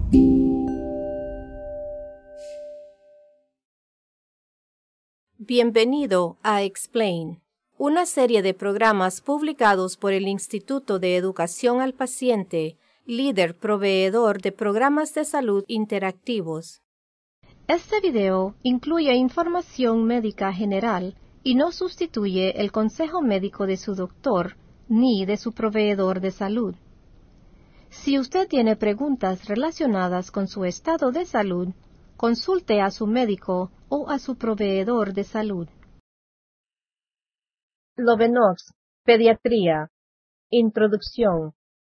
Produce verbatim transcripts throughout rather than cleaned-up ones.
Bienvenido a Explain, una serie de programas publicados por el Instituto de Educación al Paciente, líder proveedor de programas de salud interactivos. Este video incluye información médica general y no sustituye el consejo médico de su doctor ni de su proveedor de salud. Si usted tiene preguntas relacionadas con su estado de salud, consulte a su médico o a su proveedor de salud. Lovenox, Pediatría. Introducción.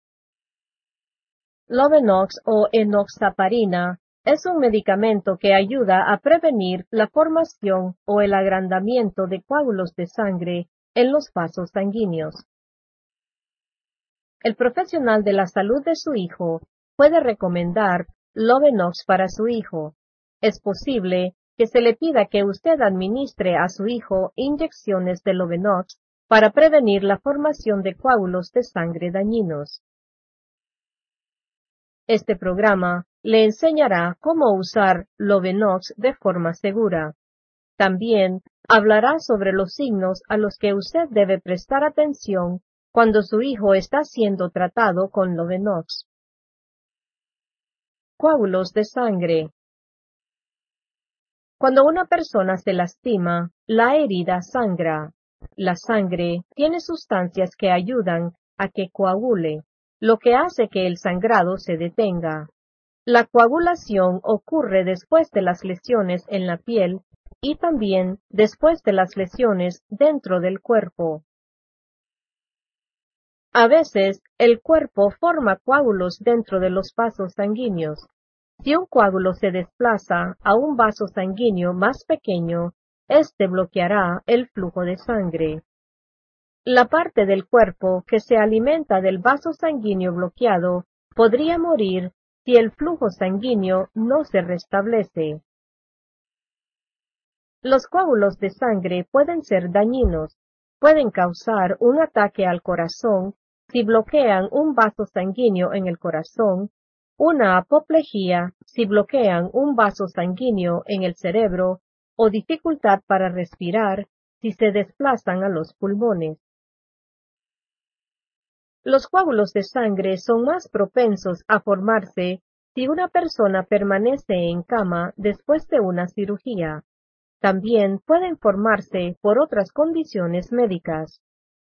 Lovenox o enoxaparina es un medicamento que ayuda a prevenir la formación o el agrandamiento de coágulos de sangre en los vasos sanguíneos. El profesional de la salud de su hijo puede recomendar Lovenox para su hijo. Es posible que se le pida que usted administre a su hijo inyecciones de Lovenox para prevenir la formación de coágulos de sangre dañinos. Este programa le enseñará cómo usar Lovenox de forma segura. También hablará sobre los signos a los que usted debe prestar atención cuando su hijo está siendo tratado con Lovenox. Coágulos de sangre. Cuando una persona se lastima, la herida sangra. La sangre tiene sustancias que ayudan a que coagule, lo que hace que el sangrado se detenga. La coagulación ocurre después de las lesiones en la piel y también después de las lesiones dentro del cuerpo. A veces, el cuerpo forma coágulos dentro de los vasos sanguíneos. Si un coágulo se desplaza a un vaso sanguíneo más pequeño, éste bloqueará el flujo de sangre. La parte del cuerpo que se alimenta del vaso sanguíneo bloqueado podría morir si el flujo sanguíneo no se restablece. Los coágulos de sangre pueden ser dañinos, pueden causar un ataque al corazón si bloquean un vaso sanguíneo en el corazón, una apoplejía si bloquean un vaso sanguíneo en el cerebro o dificultad para respirar si se desplazan a los pulmones. Los coágulos de sangre son más propensos a formarse si una persona permanece en cama después de una cirugía. También pueden formarse por otras condiciones médicas.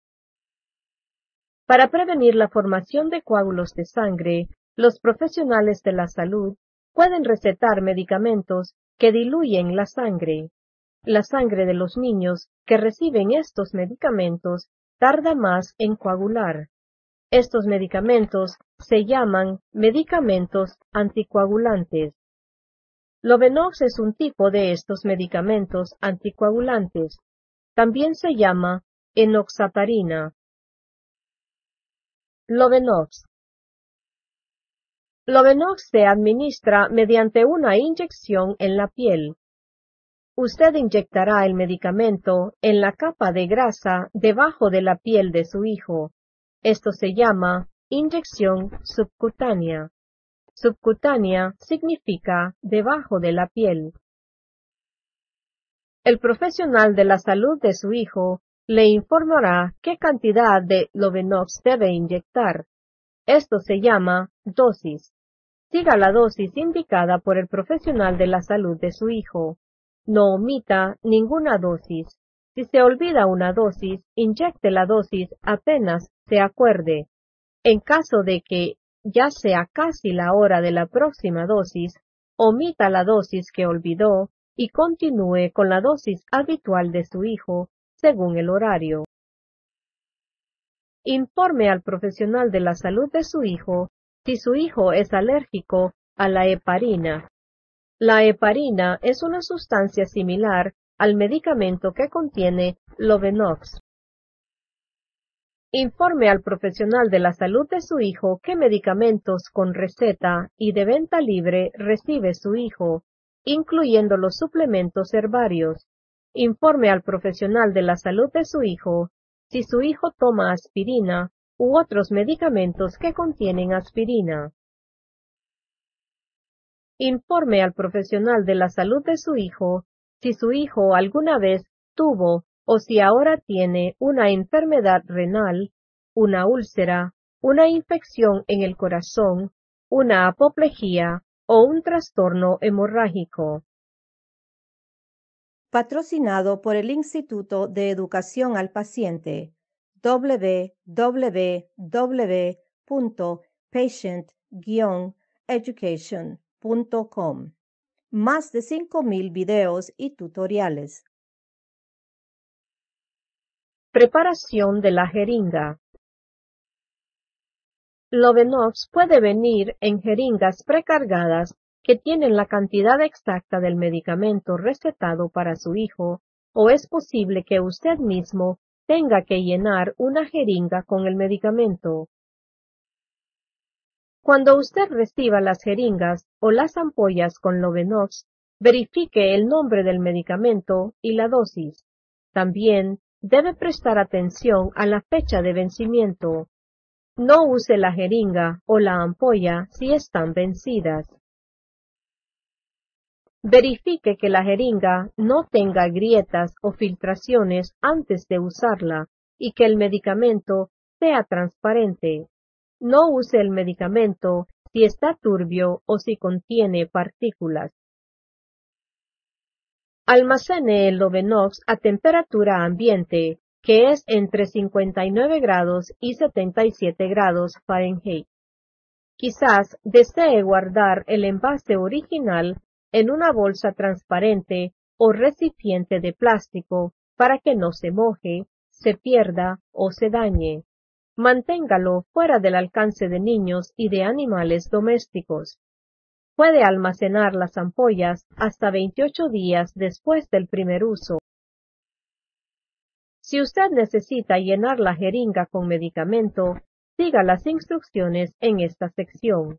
Para prevenir la formación de coágulos de sangre, los profesionales de la salud pueden recetar medicamentos que diluyen la sangre. La sangre de los niños que reciben estos medicamentos tarda más en coagular. Estos medicamentos se llaman medicamentos anticoagulantes. Lovenox es un tipo de estos medicamentos anticoagulantes. También se llama enoxaparina. Lovenox. Lovenox se administra mediante una inyección en la piel. Usted inyectará el medicamento en la capa de grasa debajo de la piel de su hijo. Esto se llama inyección subcutánea. Subcutánea significa debajo de la piel. El profesional de la salud de su hijo le informará qué cantidad de Lovenox debe inyectar. Esto se llama dosis. Siga la dosis indicada por el profesional de la salud de su hijo. No omita ninguna dosis. Si se olvida una dosis, inyecte la dosis apenas se acuerde. En caso de que ya sea casi la hora de la próxima dosis, omita la dosis que olvidó y continúe con la dosis habitual de su hijo según el horario. Informe al profesional de la salud de su hijo si su hijo es alérgico a la heparina. La heparina es una sustancia similar al medicamento que contiene Lovenox. Informe al profesional de la salud de su hijo qué medicamentos con receta y de venta libre recibe su hijo, incluyendo los suplementos herbarios. Informe al profesional de la salud de su hijo si su hijo toma aspirina u otros medicamentos que contienen aspirina. Informe al profesional de la salud de su hijo si su hijo alguna vez tuvo o si ahora tiene una enfermedad renal, una úlcera, una infección en el corazón, una apoplejía o un trastorno hemorrágico. Patrocinado por el Instituto de Educación al Paciente, w w w punto patient guion education punto com. Más de cinco mil videos y tutoriales. Preparación de la jeringa. Lovenox puede venir en jeringas precargadas que tienen la cantidad exacta del medicamento recetado para su hijo, o es posible que usted mismo tenga que llenar una jeringa con el medicamento. Cuando usted reciba las jeringas o las ampollas con Lovenox, verifique el nombre del medicamento y la dosis. También debe prestar atención a la fecha de vencimiento. No use la jeringa o la ampolla si están vencidas. Verifique que la jeringa no tenga grietas o filtraciones antes de usarla y que el medicamento sea transparente. No use el medicamento si está turbio o si contiene partículas. Almacene el Lovenox a temperatura ambiente, que es entre cincuenta y nueve grados y setenta y siete grados Fahrenheit. Quizás desee guardar el envase original en una bolsa transparente o recipiente de plástico para que no se moje, se pierda o se dañe. Manténgalo fuera del alcance de niños y de animales domésticos. Puede almacenar las ampollas hasta veintiocho días después del primer uso. Si usted necesita llenar la jeringa con medicamento, siga las instrucciones en esta sección.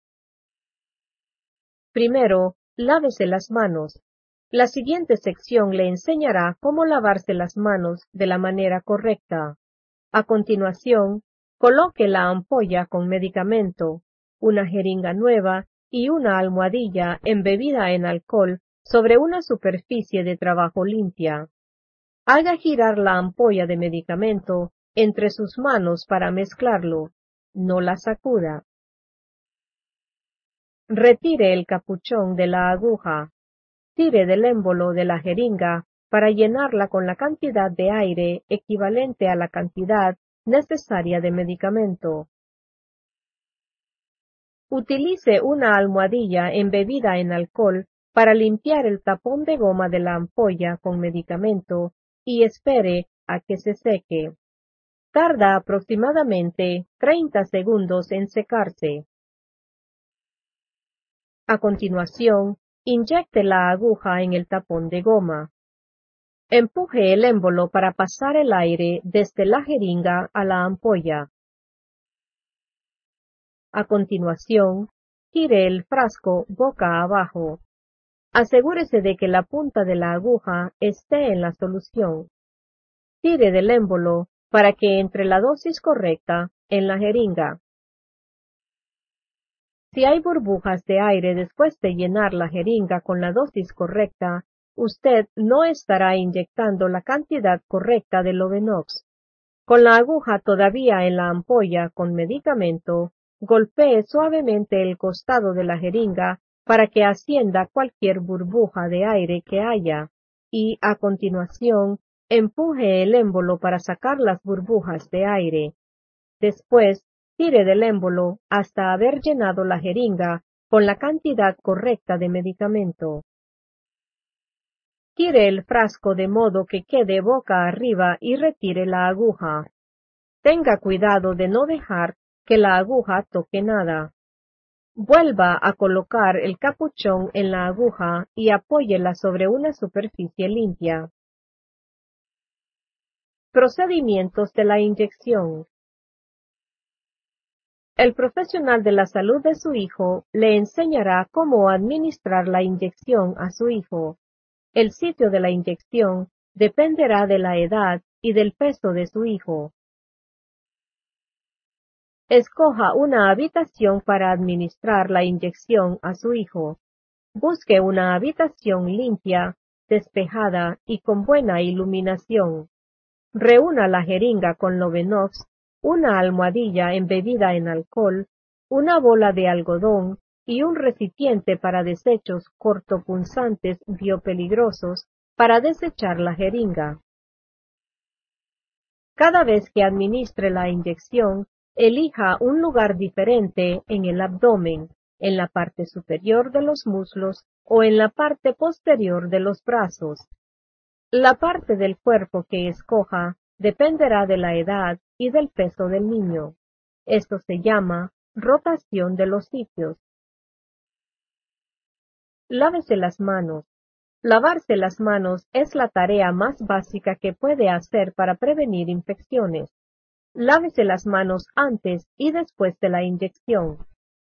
Primero, lávese las manos. La siguiente sección le enseñará cómo lavarse las manos de la manera correcta. A continuación, coloque la ampolla con medicamento, una jeringa nueva y una almohadilla embebida en alcohol sobre una superficie de trabajo limpia. Haga girar la ampolla de medicamento entre sus manos para mezclarlo. No la sacuda. Retire el capuchón de la aguja. Tire del émbolo de la jeringa para llenarla con la cantidad de aire equivalente a la cantidad necesaria de medicamento. Utilice una almohadilla embebida en alcohol para limpiar el tapón de goma de la ampolla con medicamento y espere a que se seque. Tarda aproximadamente treinta segundos en secarse. A continuación, inyecte la aguja en el tapón de goma. Empuje el émbolo para pasar el aire desde la jeringa a la ampolla. A continuación, gire el frasco boca abajo. Asegúrese de que la punta de la aguja esté en la solución. Tire del émbolo para que entre la dosis correcta en la jeringa. Si hay burbujas de aire después de llenar la jeringa con la dosis correcta, usted no estará inyectando la cantidad correcta de Lovenox. Con la aguja todavía en la ampolla con medicamento, golpee suavemente el costado de la jeringa para que ascienda cualquier burbuja de aire que haya, y a continuación, empuje el émbolo para sacar las burbujas de aire. Después, tire del émbolo hasta haber llenado la jeringa con la cantidad correcta de medicamento. Gire el frasco de modo que quede boca arriba y retire la aguja. Tenga cuidado de no dejar que la aguja toque nada. Vuelva a colocar el capuchón en la aguja y apóyela sobre una superficie limpia. Procedimientos de la inyección. El profesional de la salud de su hijo le enseñará cómo administrar la inyección a su hijo. El sitio de la inyección dependerá de la edad y del peso de su hijo. Escoja una habitación para administrar la inyección a su hijo. Busque una habitación limpia, despejada y con buena iluminación. Reúna la jeringa con Lovenox, una almohadilla embebida en alcohol, una bola de algodón y un recipiente para desechos cortopunzantes biopeligrosos para desechar la jeringa. Cada vez que administre la inyección, elija un lugar diferente en el abdomen, en la parte superior de los muslos o en la parte posterior de los brazos. La parte del cuerpo que escoja dependerá de la edad y del peso del niño. Esto se llama rotación de los sitios. Lávese las manos. Lavarse las manos es la tarea más básica que puede hacer para prevenir infecciones. Lávese las manos antes y después de la inyección.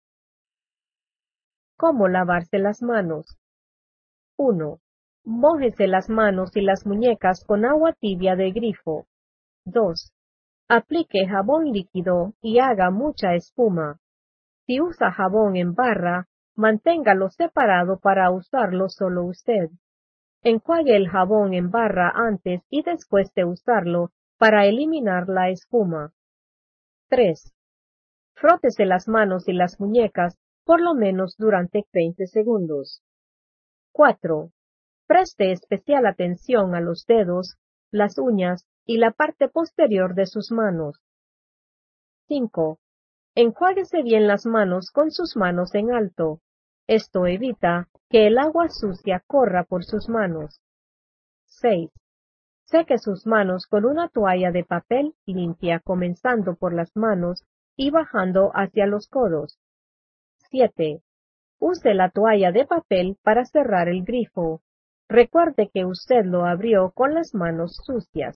¿Cómo lavarse las manos? uno. Mójese las manos y las muñecas con agua tibia de grifo. dos. Aplique jabón líquido y haga mucha espuma. Si usa jabón en barra, manténgalo separado para usarlo solo usted. Enjuague el jabón en barra antes y después de usarlo para eliminar la espuma. tres. Frótese las manos y las muñecas por lo menos durante veinte segundos. cuatro. Preste especial atención a los dedos, las uñas y la parte posterior de sus manos. cinco. Enjuáguese bien las manos con sus manos en alto. Esto evita que el agua sucia corra por sus manos. seis. Seque sus manos con una toalla de papel limpia comenzando por las manos y bajando hacia los codos. siete. Use la toalla de papel para cerrar el grifo. Recuerde que usted lo abrió con las manos sucias.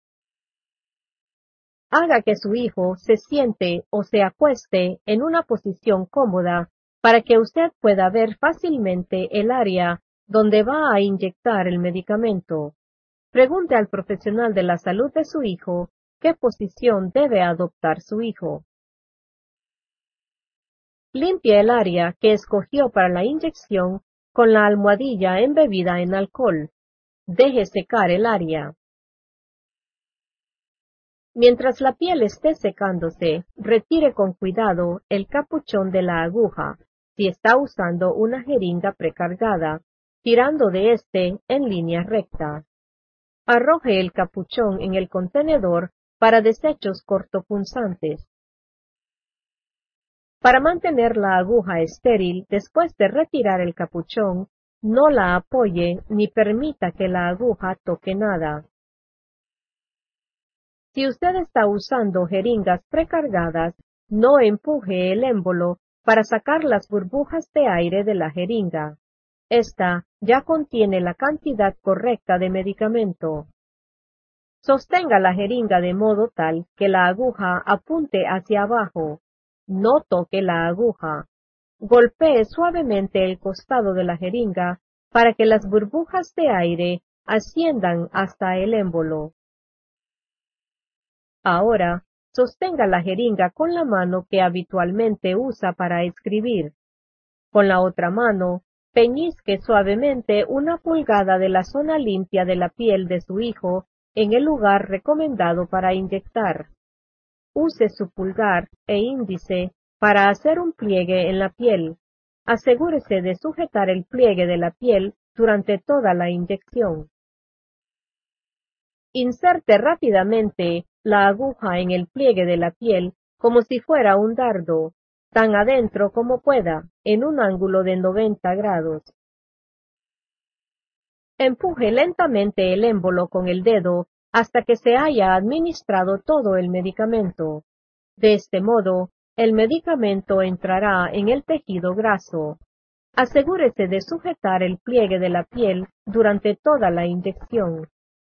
Haga que su hijo se siente o se acueste en una posición cómoda para que usted pueda ver fácilmente el área donde va a inyectar el medicamento. Pregunte al profesional de la salud de su hijo qué posición debe adoptar su hijo. Limpie el área que escogió para la inyección con la almohadilla embebida en alcohol. Deje secar el área. Mientras la piel esté secándose, retire con cuidado el capuchón de la aguja, si está usando una jeringa precargada, tirando de éste en línea recta. Arroje el capuchón en el contenedor para desechos cortopunzantes. Para mantener la aguja estéril después de retirar el capuchón, no la apoye ni permita que la aguja toque nada. Si usted está usando jeringas precargadas, no empuje el émbolo para sacar las burbujas de aire de la jeringa. Esta ya contiene la cantidad correcta de medicamento. Sostenga la jeringa de modo tal que la aguja apunte hacia abajo. No toque la aguja. Golpee suavemente el costado de la jeringa para que las burbujas de aire asciendan hasta el émbolo. Ahora, sostenga la jeringa con la mano que habitualmente usa para escribir. Con la otra mano, peñizque suavemente una pulgada de la zona limpia de la piel de su hijo en el lugar recomendado para inyectar. Use su pulgar e índice para hacer un pliegue en la piel. Asegúrese de sujetar el pliegue de la piel durante toda la inyección. Inserte rápidamente la aguja en el pliegue de la piel como si fuera un dardo, tan adentro como pueda, en un ángulo de noventa grados. Empuje lentamente el émbolo con el dedo hasta que se haya administrado todo el medicamento. De este modo, el medicamento entrará en el tejido graso. Asegúrese de sujetar el pliegue de la piel durante toda la inyección.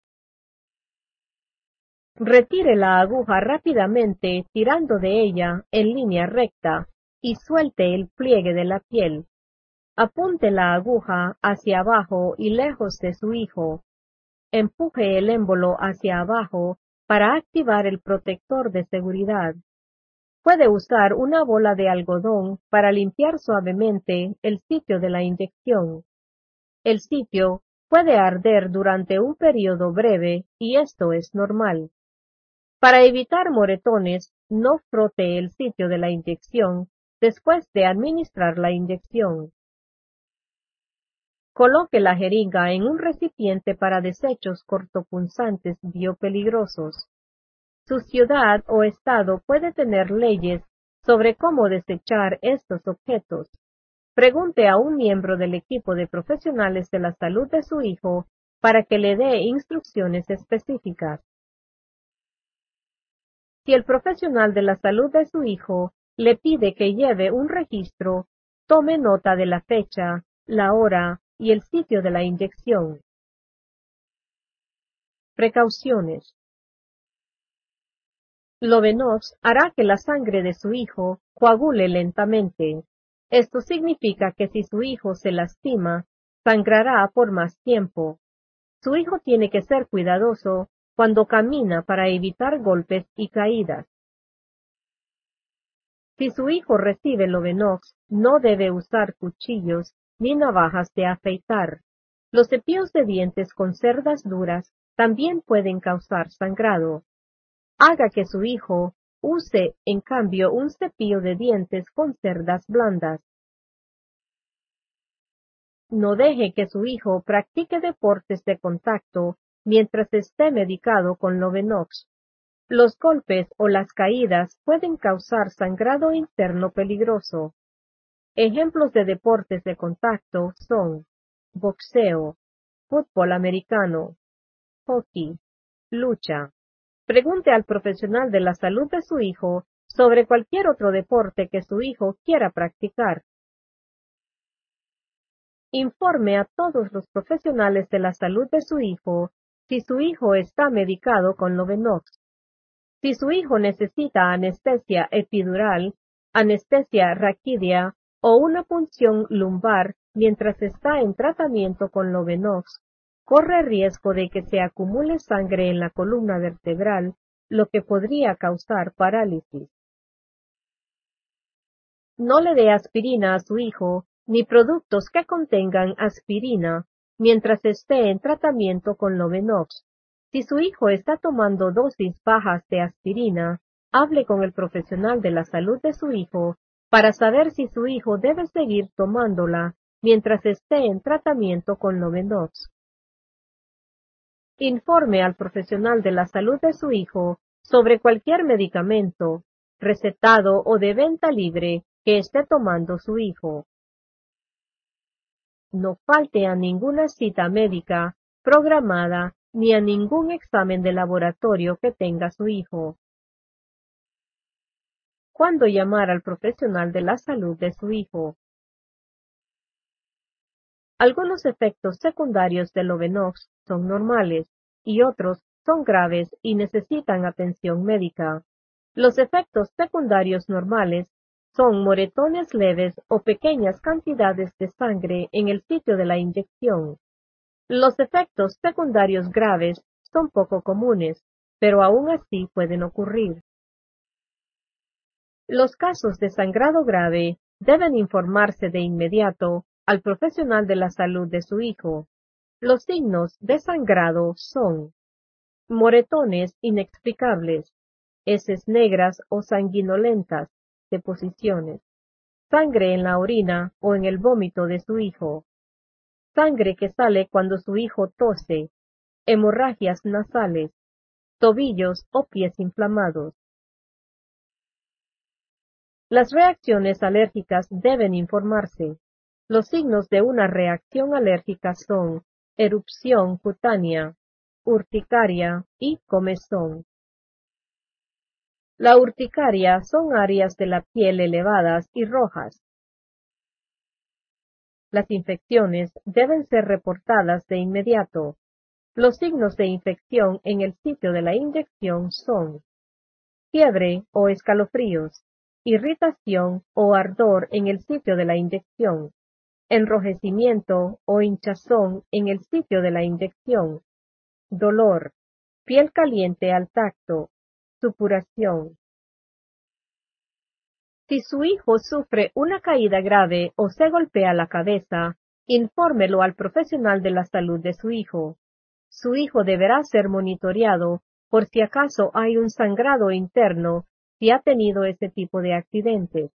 Retire la aguja rápidamente tirando de ella en línea recta y suelte el pliegue de la piel. Apunte la aguja hacia abajo y lejos de su hijo. Empuje el émbolo hacia abajo para activar el protector de seguridad. puede usar una bola de algodón para limpiar suavemente el sitio de la inyección. El sitio puede arder durante un periodo breve y esto es normal. Para evitar moretones, no frote el sitio de la inyección después de administrar la inyección. Coloque la jeringa en un recipiente para desechos cortopunzantes biopeligrosos. Su ciudad o estado puede tener leyes sobre cómo desechar estos objetos. Pregunte a un miembro del equipo de profesionales de la salud de su hijo para que le dé instrucciones específicas. Si el profesional de la salud de su hijo le pide que lleve un registro, tome nota de la fecha, la hora y el sitio de la inyección. Precauciones. Lovenox hará que la sangre de su hijo coagule lentamente. Esto significa que si su hijo se lastima, sangrará por más tiempo. Su hijo tiene que ser cuidadoso cuando camina para evitar golpes y caídas. Si su hijo recibe Lovenox, no debe usar cuchillos ni navajas de afeitar. Los cepillos de dientes con cerdas duras también pueden causar sangrado. Haga que su hijo use, en cambio, un cepillo de dientes con cerdas blandas. No deje que su hijo practique deportes de contacto mientras esté medicado con Lovenox. Los golpes o las caídas pueden causar sangrado interno peligroso. Ejemplos de deportes de contacto son boxeo, fútbol americano, hockey, lucha. Pregunte al profesional de la salud de su hijo sobre cualquier otro deporte que su hijo quiera practicar. Informe a todos los profesionales de la salud de su hijo si su hijo está medicado con Lovenox. Si su hijo necesita anestesia epidural, anestesia raquídea o una punción lumbar mientras está en tratamiento con Lovenox, corre riesgo de que se acumule sangre en la columna vertebral, lo que podría causar parálisis. No le dé aspirina a su hijo ni productos que contengan aspirina mientras esté en tratamiento con Lovenox. Si su hijo está tomando dosis bajas de aspirina, hable con el profesional de la salud de su hijo para saber si su hijo debe seguir tomándola mientras esté en tratamiento con Lovenox. Informe al profesional de la salud de su hijo sobre cualquier medicamento, recetado o de venta libre que esté tomando su hijo. No falte a ninguna cita médica programada ni a ningún examen de laboratorio que tenga su hijo. ¿Cuándo llamar al profesional de la salud de su hijo? Algunos efectos secundarios del Lovenox son normales y otros son graves y necesitan atención médica. Los efectos secundarios normales son moretones leves o pequeñas cantidades de sangre en el sitio de la inyección. Los efectos secundarios graves son poco comunes, pero aún así pueden ocurrir. Los casos de sangrado grave deben informarse de inmediato al profesional de la salud de su hijo. Los signos de sangrado son moretones inexplicables, heces negras o sanguinolentas, deposiciones, sangre en la orina o en el vómito de su hijo, sangre que sale cuando su hijo tose, hemorragias nasales, tobillos o pies inflamados. Las reacciones alérgicas deben informarse. Los signos de una reacción alérgica son erupción cutánea, urticaria y comezón. La urticaria son áreas de la piel elevadas y rojas. Las infecciones deben ser reportadas de inmediato. Los signos de infección en el sitio de la inyección son fiebre o escalofríos, irritación o ardor en el sitio de la inyección, enrojecimiento o hinchazón en el sitio de la inyección, dolor, piel caliente al tacto, supuración. Si su hijo sufre una caída grave o se golpea la cabeza, infórmelo al profesional de la salud de su hijo. Su hijo deberá ser monitoreado por si acaso hay un sangrado interno si ha tenido ese tipo de accidentes.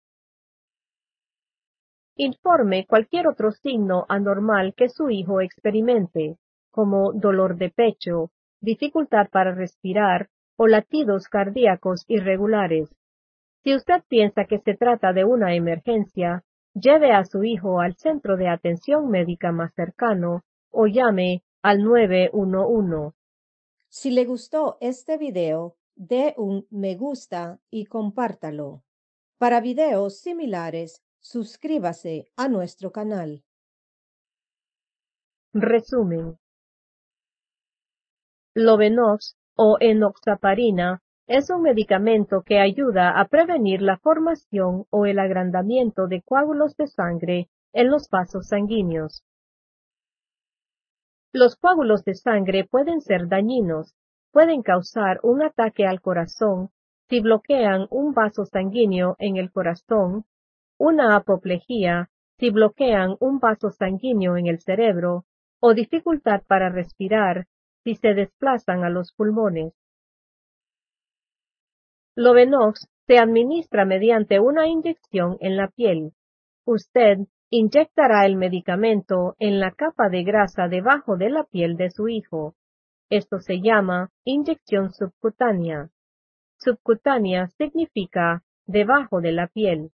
Informe cualquier otro signo anormal que su hijo experimente, como dolor de pecho, dificultad para respirar o latidos cardíacos irregulares. Si usted piensa que se trata de una emergencia, lleve a su hijo al centro de atención médica más cercano o llame al nueve uno uno. Si le gustó este video, dé un me gusta y compártalo. Para videos similares, suscríbase a nuestro canal. Resumen. Lovenox o enoxaparina es un medicamento que ayuda a prevenir la formación o el agrandamiento de coágulos de sangre en los vasos sanguíneos. Los coágulos de sangre pueden ser dañinos, pueden causar un ataque al corazón si bloquean un vaso sanguíneo en el corazón, una apoplejía si bloquean un vaso sanguíneo en el cerebro, o dificultad para respirar si se desplazan a los pulmones. Lovenox se administra mediante una inyección en la piel. Usted inyectará el medicamento en la capa de grasa debajo de la piel de su hijo. Esto se llama inyección subcutánea. Subcutánea significa debajo de la piel.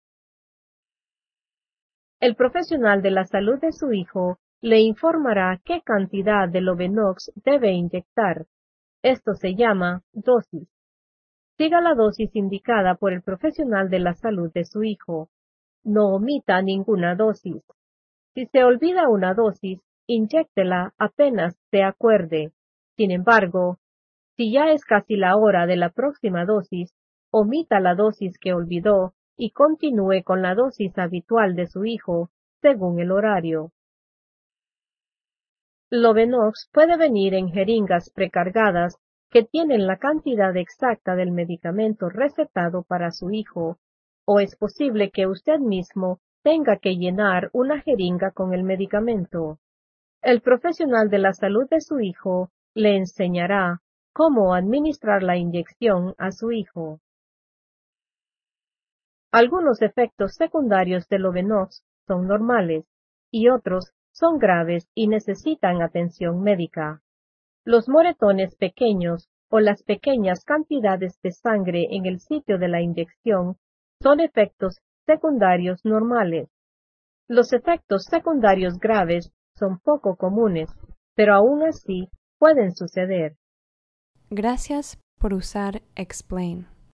El profesional de la salud de su hijo le informará qué cantidad de Lovenox debe inyectar. Esto se llama dosis. Siga la dosis indicada por el profesional de la salud de su hijo. No omita ninguna dosis. Si se olvida una dosis, inyéctela apenas se acuerde. Sin embargo, si ya es casi la hora de la próxima dosis, omita la dosis que olvidó y continúe con la dosis habitual de su hijo, según el horario. Lovenox puede venir en jeringas precargadas que tienen la cantidad exacta del medicamento recetado para su hijo, o es posible que usted mismo tenga que llenar una jeringa con el medicamento. El profesional de la salud de su hijo le enseñará cómo administrar la inyección a su hijo. Algunos efectos secundarios de Lovenox son normales y otros son graves y necesitan atención médica. Los moretones pequeños o las pequeñas cantidades de sangre en el sitio de la inyección son efectos secundarios normales. Los efectos secundarios graves son poco comunes, pero aún así pueden suceder. Gracias por usar Explain.